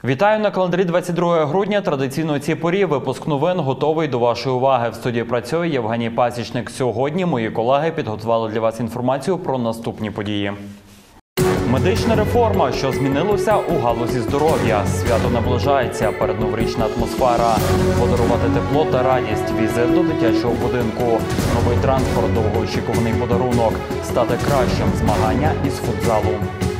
Вітаю на календарі 22 грудня. Традиційно у цій порі випуск новин готовий до вашої уваги. В студії працює Євгеній Пасічник. Сьогодні мої колеги підготували для вас інформацію про наступні події. Медична реформа, що змінилося у галузі здоров'я. Свято наближається, передноворічна атмосфера. Подарувати тепло та радість, візит до дитячого будинку. Новий транспорт, довгоочікуваний подарунок. Стати кращим, змагання із футзалу.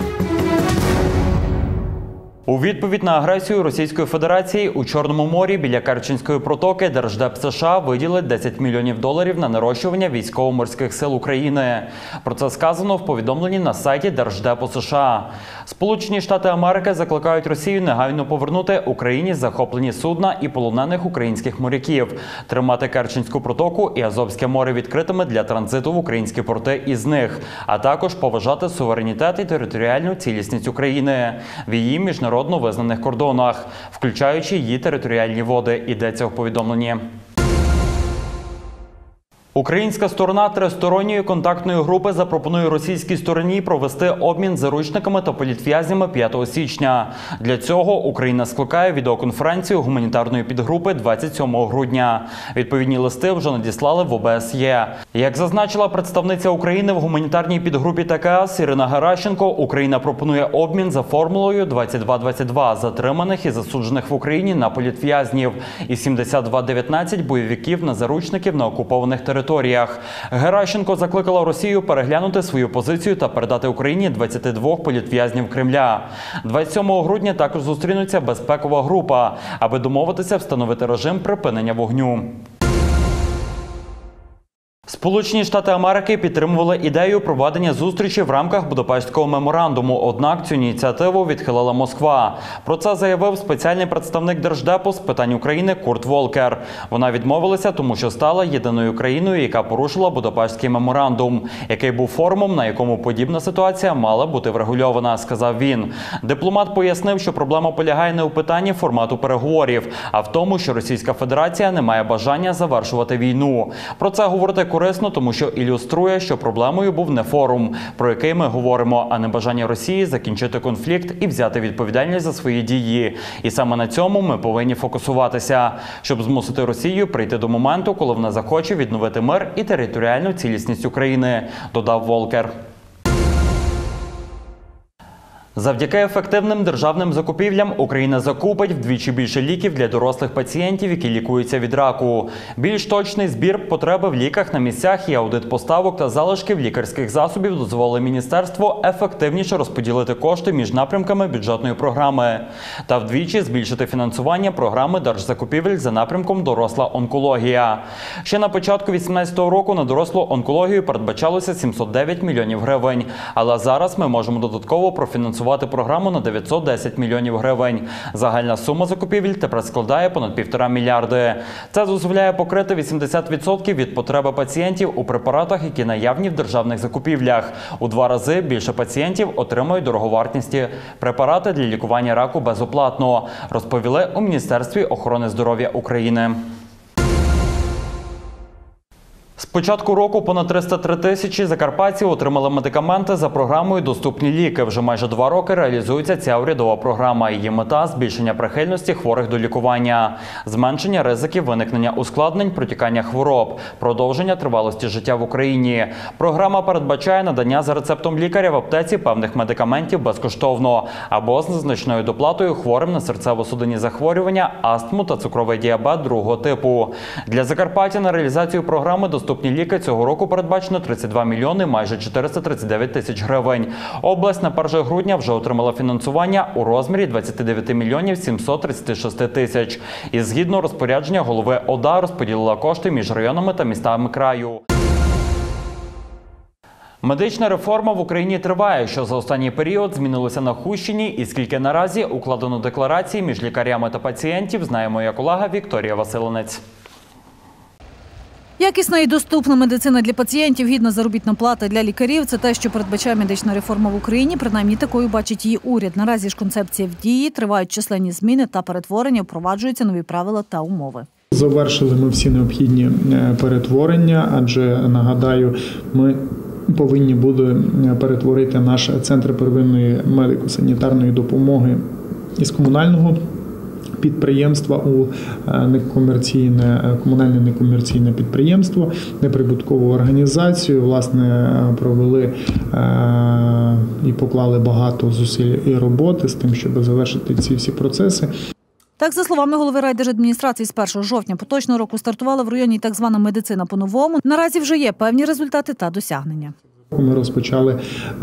У відповідь на агресію Російської Федерації у Чорному морі біля Керченської протоки Держдеп США виділить $10 мільйонів на нарощування військово-морських сил України. Про це сказано в повідомленні на сайті Держдепу США. Сполучені Штати Америки закликають Росію негайно повернути Україні захоплені судна і полонених українських моряків, тримати Керченську протоку і Азовське море відкритими для транзиту в українські порти із них, а також поважати суверенітет і територіальну цілісність України в її міжнародно визнаних кордонах, включаючи її територіальні води, йдеться в повідомленні. Українська сторона тристоронньої контактної групи запропонує російській стороні провести обмін заручниками та політв'язнями 5 січня. Для цього Україна скликає відеоконференцію гуманітарної підгрупи 27 грудня. Відповідні листи вже надіслали в ОБСЄ. Як зазначила представниця України в гуманітарній підгрупі ТКС Ірина Геращенко, Україна пропонує обмін за формулою 22-22 затриманих і засуджених в Україні на політв'язнів і 72-19 бойовиків на заручників на окупованих територіях. Геращенко закликала Росію переглянути свою позицію та передати Україні 22 політв'язнів Кремля. 27 грудня також зустрінуться безпекова група, аби домовитися встановити режим припинення вогню. Сполучені Штати Америки підтримували ідею проведення зустрічі в рамках Будапештського меморандуму, однак цю ініціативу відхилила Москва. Про це заявив спеціальний представник Держдепу з питань України Курт Волкер. Вона відмовилася, тому що стала єдиною країною, яка порушила Будапештський меморандум, який був форумом, на якому подібна ситуація мала бути врегульована, сказав він. Дипломат пояснив, що проблема полягає не у питанні формату переговорів, а в тому, що Російська Федерація не має бажання завершувати війну. Про це говорити корисно, тому що ілюструє, що проблемою був не форум, про який ми говоримо, а не бажання Росії закінчити конфлікт і взяти відповідальність за свої дії. І саме на цьому ми повинні фокусуватися, щоб змусити Росію прийти до моменту, коли вона захоче відновити мир і територіальну цілісність України, додав Волкер. Завдяки ефективним державним закупівлям Україна закупить вдвічі більше ліків для дорослих пацієнтів, які лікуються від раку. Більш точний збір потреби в ліках на місцях і аудит поставок та залишків лікарських засобів дозволили міністерству ефективніше розподілити кошти між напрямками бюджетної програми та вдвічі збільшити фінансування програми держзакупівель за напрямком «Доросла онкологія». Ще на початку 2018 року на дорослу онкологію передбачалося 709 мільйонів гривень, але зараз ми можемо додатково профінансувати програму на 910 мільйонів гривень. Загальна сума закупівель тепер складає понад 1,5 мільярди. Це дозволяє покрити 80% від потреби пацієнтів у препаратах, які наявні в державних закупівлях. У 2 рази більше пацієнтів отримують дороговартісні препарати для лікування раку безоплатно, розповіли у Міністерстві охорони здоров'я України. З початку року понад 303 тисячі закарпатців отримали медикаменти за програмою «Доступні ліки». Вже майже 2 роки реалізується ця урядова програма. Її мета – збільшення прихильності хворих до лікування, зменшення ризиків виникнення ускладнень, протікання хвороб, продовження тривалості життя в Україні. Програма передбачає надання за рецептом лікаря в аптеці певних медикаментів безкоштовно або з незначною доплатою хворим на серцево-судинні захворювання, астму та цукровий діабет другого типу. Для Закарпаття на реалізацію програми «Доступні ліки» цього року передбачено 32 мільйони майже 439 тисяч гривень. Область на 1 грудня вже отримала фінансування у розмірі 29 мільйонів 736 тисяч. І згідно розпорядження голови ОДА розподілила кошти між районами та містами краю. Медична реформа в Україні триває. Що за останній період змінилося на Хустщині і скільки наразі укладено декларації між лікарями та пацієнтів, знає моя колега Вікторія Василинець. Якісна і доступна медицина для пацієнтів, гідна заробітна плата для лікарів – це те, що передбачає медична реформа в Україні. Принаймні такою бачить її уряд. Наразі ж концепція в дії, тривають численні зміни та перетворення, впроваджуються нові правила та умови. Завершили ми всі необхідні перетворення, адже, нагадаю, ми повинні були перетворити наш центр первинної медико-санітарної допомоги із комунального підприємства у комунальне некомерційне підприємство, неприбуткову організацію. Власне, провели і поклали багато зусиль і роботи з тим, щоб завершити ці всі процеси. Так, за словами голови райдержадміністрації, з 1 жовтня поточного року стартувала в районі так звана медицина по-новому. Наразі вже є певні результати та досягнення. Ми розпочали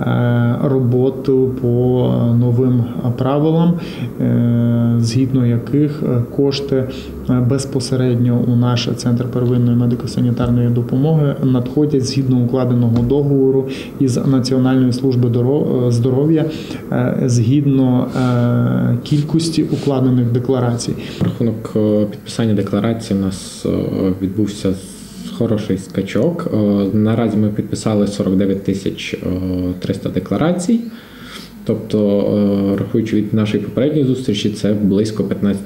роботу по новим правилам, згідно яких кошти безпосередньо у наш Центр первинної медико-санітарної допомоги надходять згідно укладеного договору із Національною службою здоров'я, згідно кількості укладених декларацій. Рахунок підписання декларації у нас відбувся хороший скачок. Наразі ми підписали 49 300 декларацій. Тобто, рахуючи від нашої попередньої зустрічі, це близько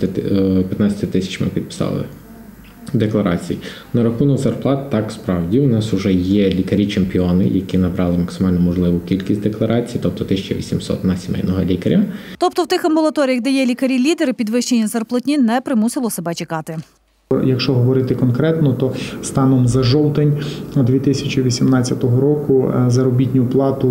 15 тисяч ми підписали декларацій. На рахунок зарплат, так, справді, у нас вже є лікарі-чемпіони, які набрали максимально можливу кількість декларацій, тобто 1800 на сімейного лікаря. Тобто в тих амбулаторіях, де є лікарі-лідери, підвищення зарплатні не примусило себе чекати. Якщо говорити конкретно, то станом за жовтень 2018 року заробітну плату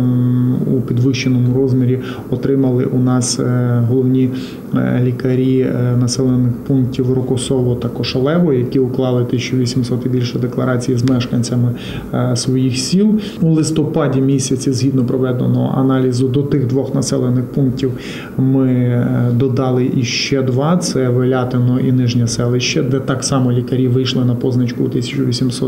у підвищеному розмірі отримали у нас головні лікарі населених пунктів Рокосово та Кошелево, які уклали 1800 і більше декларацій з мешканцями своїх сіл. У листопаді місяці, згідно проведеного аналізу, до тих двох населених пунктів ми додали іще два – це Велятино і Нижнє селище, де так само лікарі вийшли на позначку 1800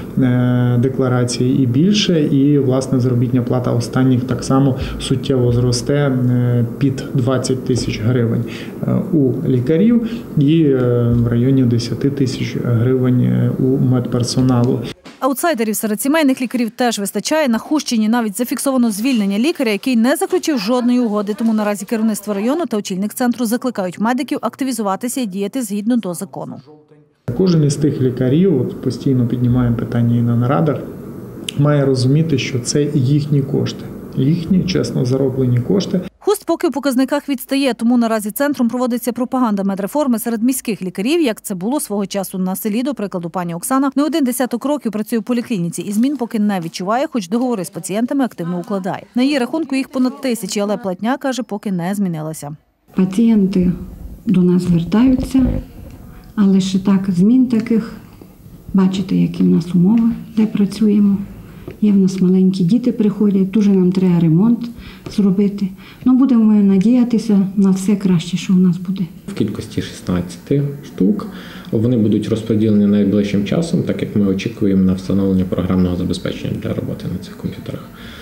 декларацій і більше. І, власне, заробітна плата останніх так само суттєво зросте під 20 тисяч гривень у лікарів і в районі 10 тисяч гривень у медперсоналу. Аутсайдерів серед сімейних лікарів теж вистачає. На Хустщині навіть зафіксовано звільнення лікаря, який не заключив жодної угоди. Тому наразі керівництво району та очільник центру закликають медиків активізуватися і діяти згідно до закону. Кожен із тих лікарів, постійно піднімаємо питання і на нарадах, має розуміти, що це їхні кошти. Їхні, чесно зароблені кошти. Хуст поки у показниках відстає, тому наразі центром проводиться пропаганда медреформи серед міських лікарів, як це було свого часу на селі. До прикладу, пані Оксана не один десяток років працює в поліклініці і змін поки не відчуває, хоч договори з пацієнтами активно укладає. На її рахунку їх понад 1000, але платня, каже, поки не змінилася. Пацієнти до нас звертаються, але ще так, змін таких, бачите, які в нас умови, де працюємо. Є в нас маленькі діти приходять, дуже нам треба ремонт зробити. Ну, будемо надіятися на все краще, що в нас буде. В кількості 16 штук. Вони будуть розподілені найближчим часом, так як ми очікуємо на встановлення програмного забезпечення для роботи на цих комп'ютерах.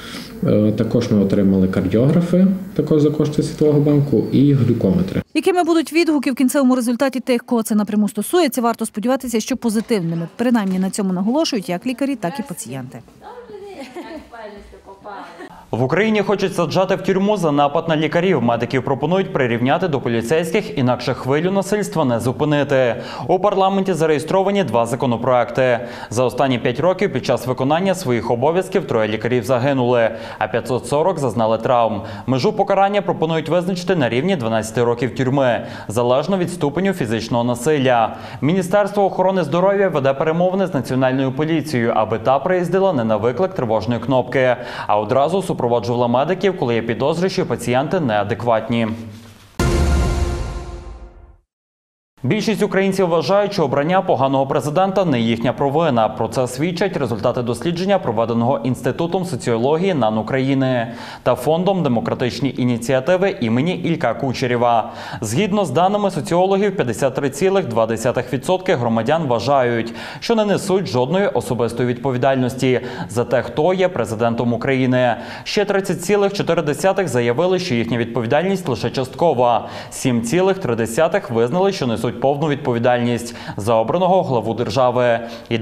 Також ми отримали кардіографи, також за кошти Світового банку, і глюкометри. Якими будуть відгуки в кінцевому результаті тих, кого це напряму стосується, варто сподіватися, що позитивними. Принаймні на цьому наголошують як лікарі, так і пацієнти. В Україні хочуть саджати в тюрму за напад на лікарів. Медиків пропонують прирівняти до поліцейських, інакше хвилю насильства не зупинити. У парламенті зареєстровані 2 законопроекти. За останні 5 років під час виконання своїх обов'язків 3 лікарів загинули, а 540 зазнали травм. Межу покарання пропонують визначити на рівні 12 років тюрми, залежно від ступеню фізичного насилля. Міністерство охорони здоров'я веде перемовини з Національною поліцією, аби та приїздила не на виклик тривожної кнопки, а одразу супроводжувала медиків, коли є підозри, що пацієнти неадекватні. Більшість українців вважають, що обрання поганого президента не їхня провина. Про це свідчать результати дослідження, проведеного Інститутом соціології НАН України та Фондом демократичні ініціативи імені Ілька Кучерєва. Згідно з даними соціологів, 53,2% громадян вважають, що не несуть жодної особистої відповідальності за те, хто є президентом України. Ще 30,4% заявили, що їхня відповідальність лише часткова. 7,3% визнали, що несуть повну відповідальність за обраного главу держави. І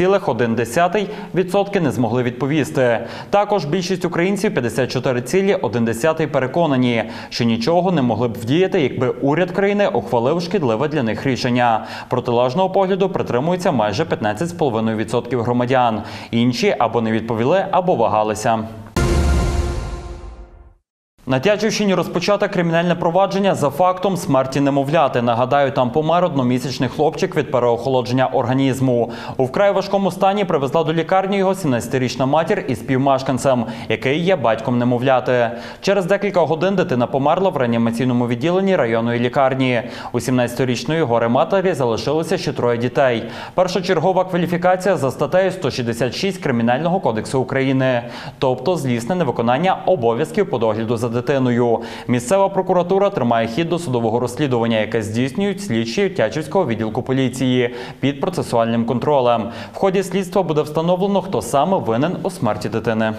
9,1% не змогли відповісти. Також більшість українців, 54,1%, переконані, що нічого не могли б вдіяти, якби уряд країни ухвалив шкідливе для них рішення. Протилежного погляду притримуються майже 15,5% громадян. Інші або не відповіли, або вагалися. На Тячівщині розпочато кримінальне провадження за фактом смерті немовляти. Нагадаю, там помер одномісячний хлопчик від переохолодження організму. У вкрай важкому стані привезла до лікарні його 17-річна матір із співмешканцем, який є батьком немовляти. Через декілька годин дитина померла в реанімаційному відділенні районної лікарні. У 17-річної горе-матері залишилося ще 3 дітей. Першочергова кваліфікація за статтею 166 Кримінального кодексу України, тобто злісне невиконання обов'язків по догляду за дитиною. Місцева прокуратура тримає хід до судового розслідування, яке здійснюють слідчі Тячівського відділку поліції під процесуальним контролем. В ході слідства буде встановлено, хто саме винен у смерті дитини.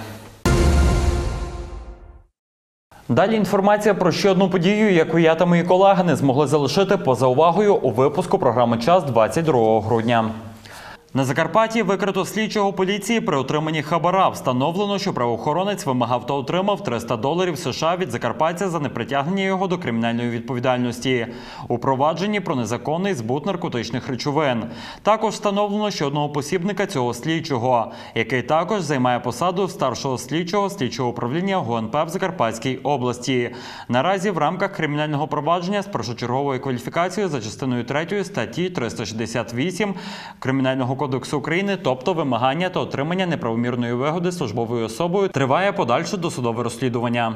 Далі інформація про ще одну подію, яку я та мої колеги не змогли залишити поза увагою у випуску програми «Час» 22 грудня. На Закарпатті викрито слідчого поліції при отриманні хабара. Встановлено, що правоохоронець вимагав та отримав $300 США від закарпатця за непритягнення його до кримінальної відповідальності у провадженні про незаконний збут наркотичних речовин. Також встановлено ще одного посібника цього слідчого, який також займає посаду старшого слідчого слідчого управління ГУНП в Закарпатській області. Наразі в рамках кримінального провадження з першочерговою кваліфікацією за частиною 3 статті 368 Кримінального кодексу України, тобто вимагання та отримання неправомірної вигоди службовою особою, триває подальше досудове розслідування.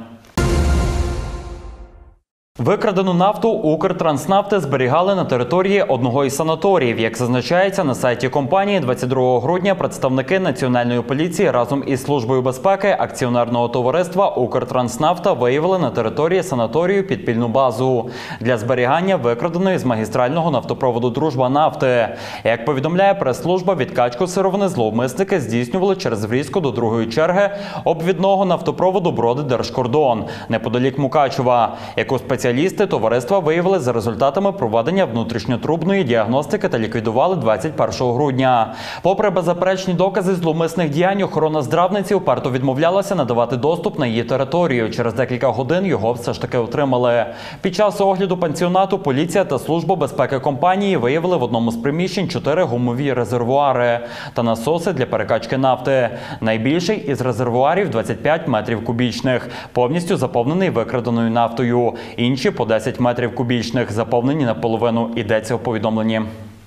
Викрадену нафту Укртранснафти зберігали на території одного із санаторіїв. Як зазначається на сайті компанії, 22 грудня представники Національної поліції разом із Службою безпеки акціонерного товариства «Укртранснафта» виявили на території санаторію підпільну базу для зберігання викраденої з магістрального нафтопроводу «Дружба» нафти. Як повідомляє прес-служба, відкачку сировини зловмисники здійснювали через врізку до другої черги обвідного нафтопроводу «Броди-Держкордон» неподалік Мукачева, яку спеціалісти товариства виявили за результатами проведення внутрішньотрубної діагностики та ліквідували 21 грудня. Попри беззаперечні докази зловмисних діянь, охорона здравниці уперто відмовлялася надавати доступ на її територію. Через декілька годин його все ж таки отримали. Під час огляду пансіонату поліція та Служба безпеки компанії виявили в одному з приміщень 4 гумові резервуари та насоси для перекачки нафти. Найбільший із резервуарів 25 метрів кубічних, повністю заповнений викраденою нафтою. Інші по 10 метрів кубічних, заповнені наполовину, йдеться у повідомленні.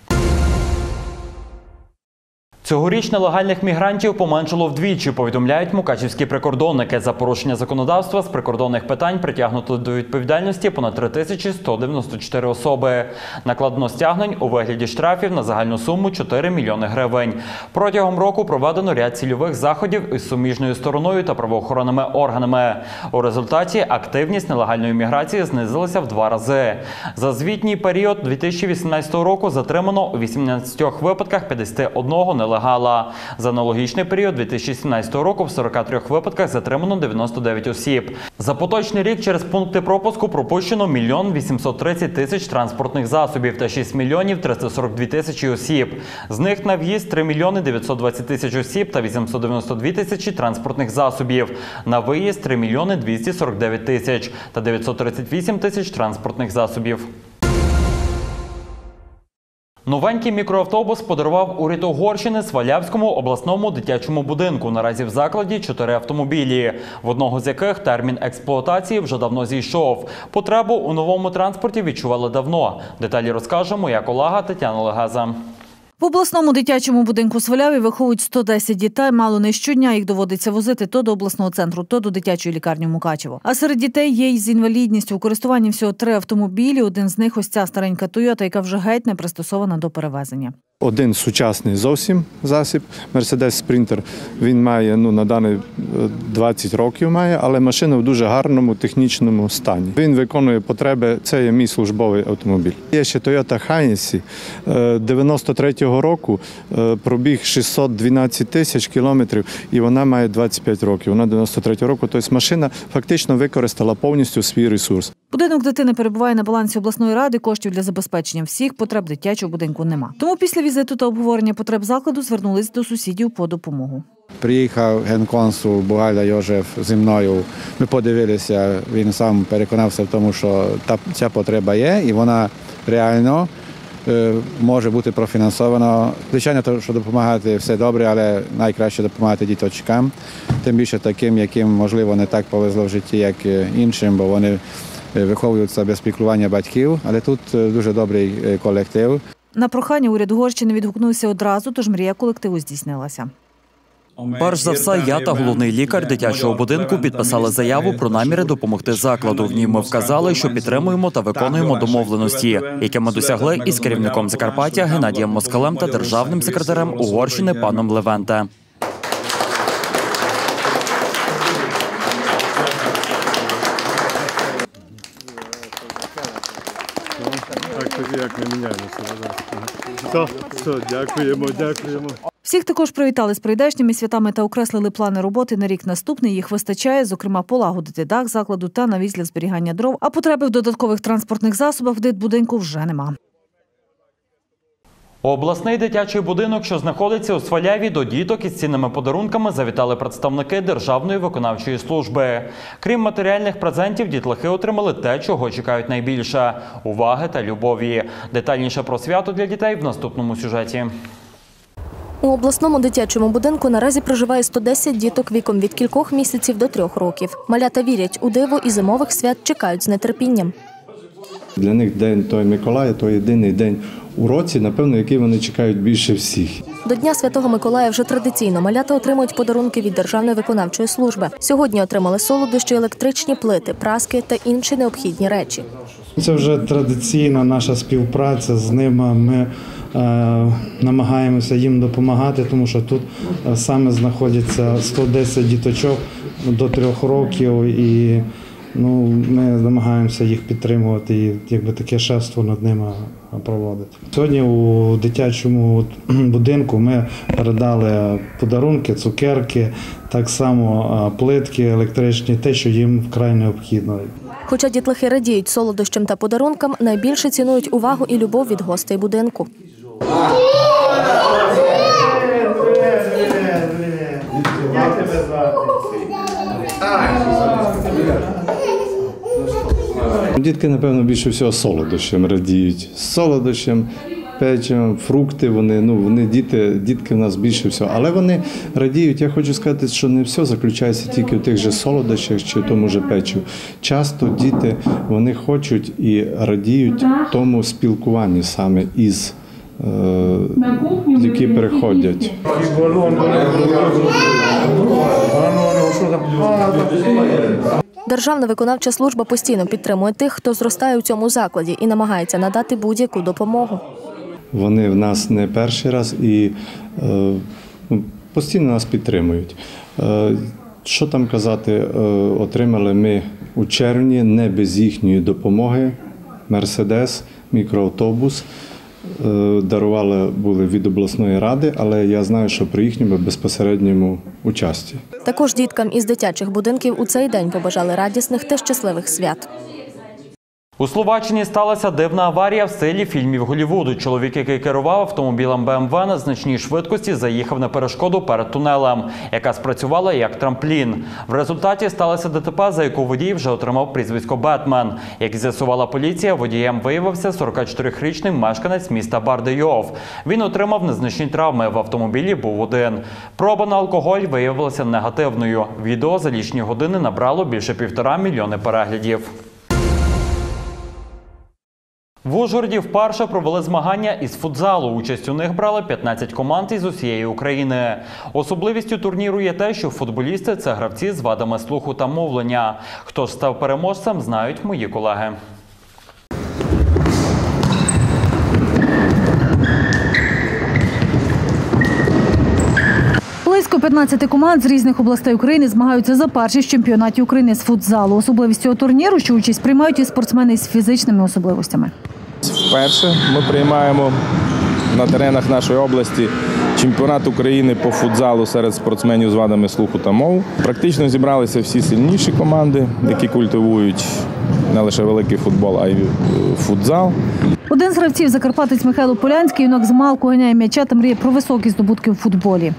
Цьогоріч нелегальних мігрантів поменшало вдвічі, повідомляють мукачівські прикордонники. За порушення законодавства з прикордонних питань притягнуто до відповідальності понад 3194 особи. Накладено стягнень у вигляді штрафів на загальну суму 4 мільйони гривень. Протягом року проведено ряд цільових заходів із суміжною стороною та правоохоронними органами. У результаті активність нелегальної міграції знизилася в 2 рази. За звітній період 2018 року затримано у 18 випадках 51 нелегального. За аналогічний період 2017 року в 43 випадках затримано 99 осіб. За поточний рік через пункти пропуску пропущено 1 830 000 транспортних засобів та 6 342 000 осіб. З них на в'їзд 3 920 000 осіб та 892 000 транспортних засобів. На виїзд 3 249 000 та 938 000 транспортних засобів. Новенький мікроавтобус подарував уряд Угорщини Свалявському обласному дитячому будинку. Наразі в закладі 4 автомобілі, в одного з яких термін експлуатації вже давно зійшов. Потребу у новому транспорті відчували давно. Деталі розкаже моя колега Тетяна Легеза. В обласному дитячому будинку Сваляві виховують 110 дітей. Мало не щодня їх доводиться возити то до обласного центру, то до дитячої лікарні Мукачево. А серед дітей є й з інвалідністю. У користуванні всього 3 автомобілі. Один з них – ось ця старенька Тойота, яка вже геть не пристосована до перевезення. Один сучасний зовсім засіб, Mercedes Sprinter. Він має, на даний 20 років має, але машина в дуже гарному технічному стані. Він виконує потреби, це є мій службовий автомобіль. Є ще Toyota Highness 93-го року, пробіг 612 000 кілометрів і вона має 25 років. Вона 93-го року, тобто машина фактично використала повністю свій ресурс. Будинок дитини перебуває на балансі обласної ради, коштів для забезпечення всіх потреб дитячого будинку нема. Тому після візиту та обговорення потреб закладу звернулись до сусідів по допомогу. Приїхав генконсул Бугайда Йожеф зі мною, ми подивилися, він сам переконався в тому, що ця потреба є і вона реально може бути профінансовано. Звичайно, що допомагати все добре, але найкраще допомагати діточкам, тим більше таким, яким, можливо, не так повезло в житті, як іншим, бо вони виховуються без піклування батьків, але тут дуже добрий колектив. На прохання уряд Угорщини відгукнувся одразу, тож мрія колективу здійснилася. Перш за все, я та головний лікар дитячого будинку підписали заяву про наміри допомогти закладу. В ній ми вказали, що підтримуємо та виконуємо домовленості, які ми досягли із керівником Закарпаття Геннадієм Москалем та державним секретарем Угорщини паном Левенте. Дякуємо. Всіх також привітали з прийдешніми святами та окреслили плани роботи на рік наступний. Їх вистачає, зокрема, полагодити дах закладу та навіс для зберігання дров, а потреби в додаткових транспортних засобах в дитбудинку вже нема. Обласний дитячий будинок, що знаходиться у Сваляві, до діток із цінними подарунками завітали представники Державної виконавчої служби. Крім матеріальних презентів, дітлахи отримали те, чого чекають найбільше – уваги та любові. Детальніше про свято для дітей в наступному сюжеті. У обласному дитячому будинку наразі проживає 110 діток віком від кількох місяців до 3 років. Малята вірять у диво і зимових свят чекають з нетерпінням. Для них День Той Миколая – то єдиний день у році, напевно, який вони чекають більше всіх. До Дня Святого Миколая вже традиційно малята отримують подарунки від Державної виконавчої служби. Сьогодні отримали солодощі, електричні плити, праски та інші необхідні речі. Це вже традиційна наша співпраця з ними. Ми намагаємося їм допомагати, тому що тут саме знаходяться 110 діточок до 3 років і ми намагаємося їх підтримувати і таке шефство над ними проводити. Сьогодні у дитячому будинку ми передали подарунки, цукерки, так само плитки електричні, те, що їм вкрай необхідно. Хоча дітлахи радіють солодощам та подарункам, найбільше цінують увагу і любов від гостей будинку. Дітки, напевно, більше всього солодощам радіють. Солодощам, печивом, фрукти, вони дітки в нас більше всього. Але вони радіють, я хочу сказати, що не все заключається тільки в тих же солодощах чи в тому же печиві. Часто діти, вони хочуть і радіють тому спілкуванні саме із які переходять. Державна виконавча служба постійно підтримує тих, хто зростає у цьому закладі і намагається надати будь-яку допомогу. Вони в нас не перший раз і постійно нас підтримують. Що там казати, отримали ми у червні не без їхньої допомоги Мерседес, мікроавтобус. Дарували були від обласної ради, але я знаю, що при їхньому безпосередньому участі. Також діткам із дитячих будинків у цей день побажали радісних та щасливих свят. У Словаччині сталася дивна аварія в стилі фільмів Голлівуду. Чоловік, який керував автомобілем БМВ на значній швидкості, заїхав на перешкоду перед тунелем, яка спрацювала як трамплін. В результаті сталося ДТП, за яку водій вже отримав прізвисько «Бетмен». Як з'ясувала поліція, водієм виявився 44-річний мешканець міста Бардейов. Він отримав незначні травми, в автомобілі був один. Проба на алкоголь виявилася негативною. Відео за лічні години набрало більше 1,5 мільйони переглядів. В Ужгороді вперше провели змагання із футзалу. Участь у них брали 15 команд із усієї України. Особливістю турніру є те, що футболісти – це гравці з вадами слуху та мовлення. Хто ж став переможцем, знають мої колеги. Близько 15 команд з різних областей України змагаються за першість чемпіонатів України з футзалу. Особливість цього турніру, що участь приймають і спортсмени з фізичними особливостями. Вперше ми приймаємо на теренах нашої області чемпіонат України по футзалу серед спортсменів з вадами слуху та мови. Практично зібралися всі сильніші команди, які культивують не лише великий футбол, а й футзал. Один з гравців – закарпатець Михайло Полянський. Юнак змалку ганяє м'яча та мріє про високі здобутки у футболі.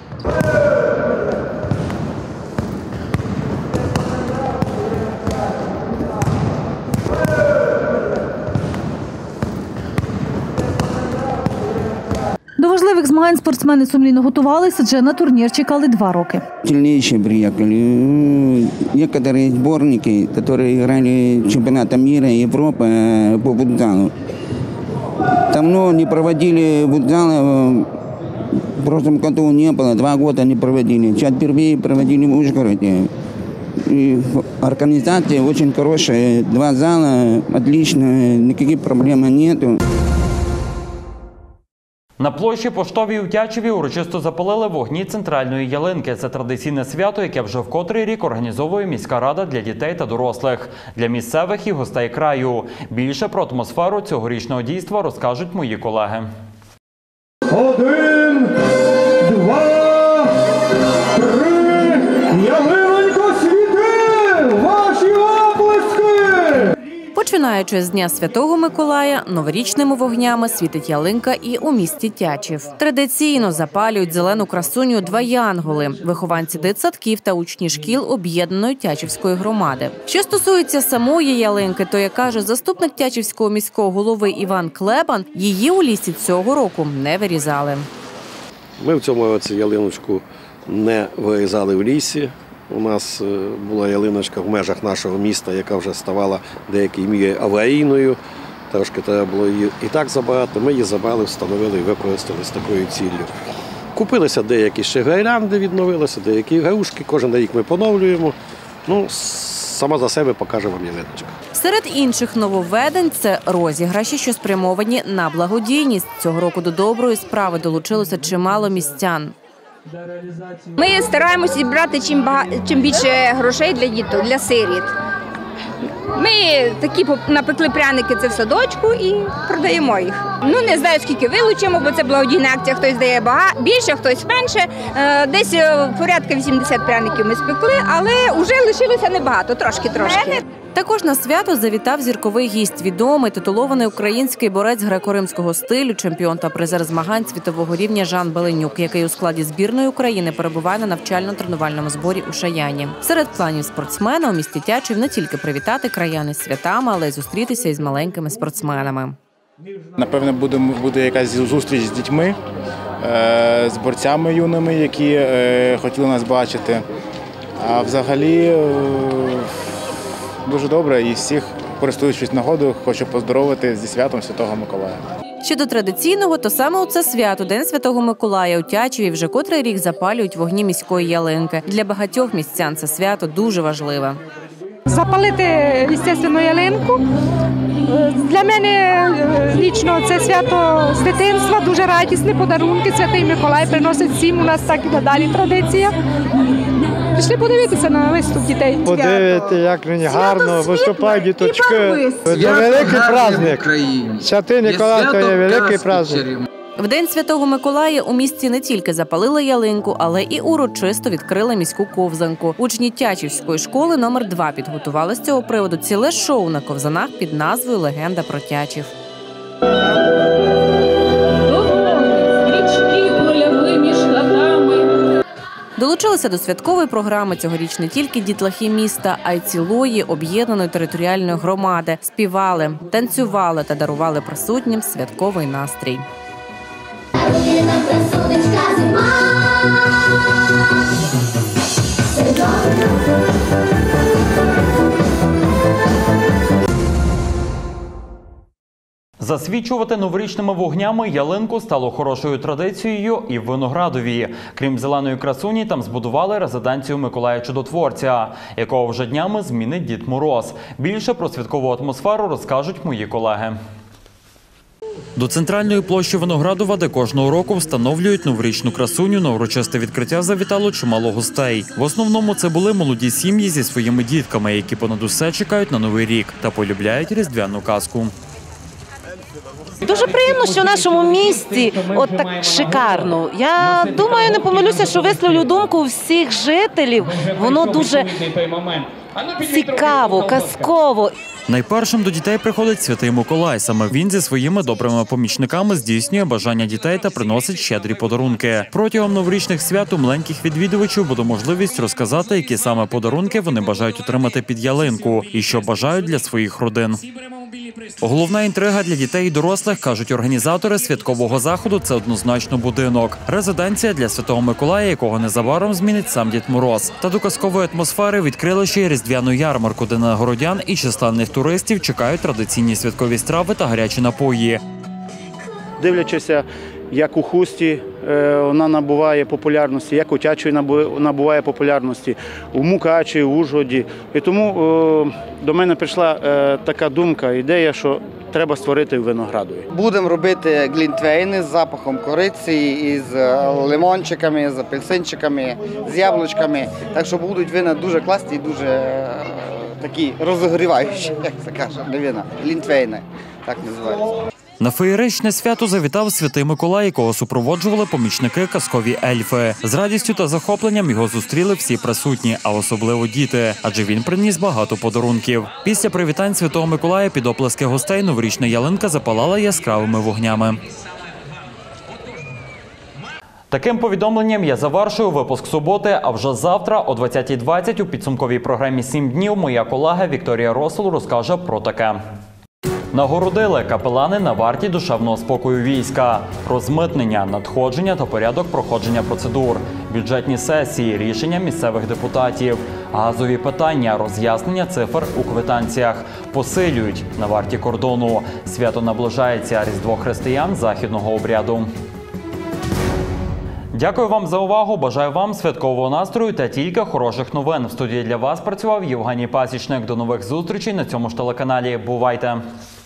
важливих змагань спортсмени сумлінно готувалися, адже на турнір чекали 2 роки. Сильнейшие приехали. Некоторые сборники, которые играли чемпионата мира и Европы по футзалу. Давно не проводили футзала, в прошлом году не было, 2 года не проводили. Сейчас впервые проводили в Ужгороде. И организация очень хорошая, 2 зала, отлично, никаких проблем нету. На площі Поштовій у Тячеві урочисто запалили вогні центральної ялинки. Це традиційне свято, яке вже в котрий рік організовує міська рада для дітей та дорослих, для місцевих і гостей краю. Більше про атмосферу цьогорічного дійства розкажуть мої колеги. 1, 2, 3, ялинонько світи! Ваші оплески! Починаючи з Дня Святого Миколая, новорічними вогнями світить ялинка і у місті Тячів. Традиційно запалюють зелену красуню 2 янголи – вихованці дитсадків та учні шкіл об'єднаної Тячівської громади. Що стосується самої ялинки, то, як каже заступник Тячівського міського голови Іван Клебан, її у лісі цього року не вирізали. Ми в цьому році ялиночку не вирізали в лісі. У нас була ялиночка в межах нашого міста, яка вже ставала в деякій мірі аварійною. Трошки треба було її і так забрати. Ми її забрали, встановили і використали з такою ціллю. Купилися деякі ще гірлянди, відновилися, деякі ігрушки. Кожен рік ми поновлюємо. Сама за себе покаже вам ялиночка. Серед інших нововведень – це розіграші, що спрямовані на благодійність. Цього року до доброї справи долучилося чимало містян. Ми стараємося зібрати чим більше грошей для діток, для сиріт. Ми такі напекли пряники, це в садочку, і продаємо їх. Не знаю, скільки вилучимо, бо це благодійна акція, хтось дає більше, хтось менше. Десь порядка 80 пряників ми спекли, але вже лишилося небагато, трошки. Також на свято завітав зірковий гість, відомий титулований український борець греко-римського стилю, чемпіон та призер змагань світового рівня Жан Беленюк, який у складі збірної України перебуває на навчально-тренувальному зборі у Шаяні. Серед планів спортсмена у місті Тячів не тільки привітати краян із святами, але й зустрітися із маленькими спортсменами. Напевно, буде якась зустріч з дітьми, з борцями юними, які хотіли нас бачити. А взагалі дуже добре, і всіх, користуючись нагодою, хочу поздоровити зі святом Святого Миколая. Щодо традиційного, то саме у це свято, День Святого Миколая, у Тячеві вже котрий рік запалюють вогні міської ялинки. Для багатьох містян це свято дуже важливе. Запалити, звісно, ялинку. Для мене лічно це свято з дитинства, дуже радісні подарунки. Святий Миколай приносить всім, у нас так і надалі традиція. Пішли подивитися на виступ дітей. Подивити, як мені гарно виступають діточки. Це великий праздник. Святий Миколай – це є великий праздник. В День Святого Миколая у місті не тільки запалили ялинку, але і урочисто відкрили міську ковзанку. Учні Тячівської школи номер 2 підготували з цього приводу ціле шоу на ковзанах під назвою «Легенда про Тячів». Долучилися до святкової програми цьогоріч не тільки дітлахи міста, а й цілої об'єднаної територіальної громади. Співали, танцювали та дарували присутнім святковий настрій. Засвічувати новорічними вогнями ялинку стало хорошою традицією і в Виноградові. Крім зеленої красуні, там збудували резиденцію Миколая Чудотворця, якого вже днями змінить Дід Мороз. Більше про святкову атмосферу розкажуть мої колеги. До центральної площі Виноградова, де кожного року встановлюють новорічну красуню, на урочисте відкриття завітало чимало гостей. В основному це були молоді сім'ї зі своїми дітками, які понад усе чекають на Новий рік та полюбляють різдвяну казку. Дуже приємно, що в нашому місті от так шикарно. Я думаю, не помилюся, що висловлю думку всіх жителів. Воно дуже цікаво, казково. Найпершим до дітей приходить Святий Миколай. Саме він зі своїми добрими помічниками здійснює бажання дітей та приносить щедрі подарунки. Протягом новорічних свят у маленьких відвідувачів буде можливість розказати, які саме подарунки вони бажають отримати під ялинку і що бажають для своїх родин. Головна інтрига для дітей і дорослих, кажуть організатори святкового заходу, це однозначно будинок. Резиденція для Святого Миколая, якого незабаром змінить сам Дід Мороз. Та до казкової атмосфери відкрили ще й різдвяну ярмарку, де на городян і численних туристів чекають традиційні святкові страви та гарячі напої. Дивлячись, як у Хусті вона набуває популярності, як у Тячеві набуває популярності, у Мукачеві, у Ужгороді. І тому до мене прийшла така думка, ідея, що треба створити в Виноградові. Будемо робити глінтвейни з запахом кориці, із лимончиками, з апельсинчиками, з яблучками. Так що будуть вина дуже класні і дуже такі розігріваючі, як це каже, не вина, глінтвейни, так називаються. На феєричне свято завітав Святий Миколай, якого супроводжували помічники казкові ельфи. З радістю та захопленням його зустріли всі присутні, а особливо діти, адже він приніс багато подарунків. Після привітань Святого Миколая під оплески гостей новорічна ялинка запалала яскравими вогнями. Таким повідомленням я завершую випуск суботи, а вже завтра о 20:20 у підсумковій програмі «7 днів» моя колега Вікторія Росул розкаже про таке. Нагородили капелани на варті душевного спокою війська, розмитнення, надходження та порядок проходження процедур, бюджетні сесії, рішення місцевих депутатів, газові питання, роз'яснення цифр у квитанціях, посилюють на варті кордону. Свято наближається, Різдво християн західного обряду. Дякую вам за увагу, бажаю вам святкового настрою та тільки хороших новин. В студії для вас працював Євгеній Пасічник. До нових зустрічей на цьому ж телеканалі. Бувайте!